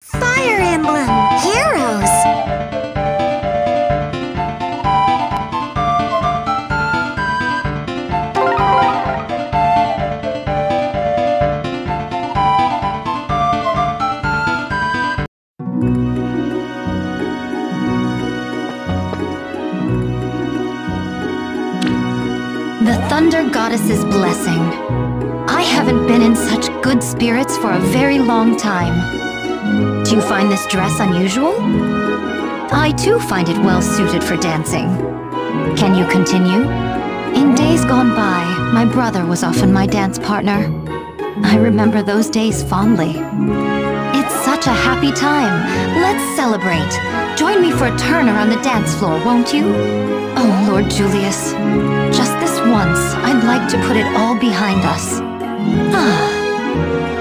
Fire Emblem Heroes! The Thunder Goddess's blessing. I haven't been in such good spirits for a very long time. Do you find this dress unusual? I too find it well suited for dancing. Can you continue? In days gone by, my brother was often my dance partner. I remember those days fondly. It's such a happy time. Let's celebrate. Join me for a turn around the dance floor, won't you? Oh, Lord Julius. Just this once, I'd like to put it all behind us. Ah.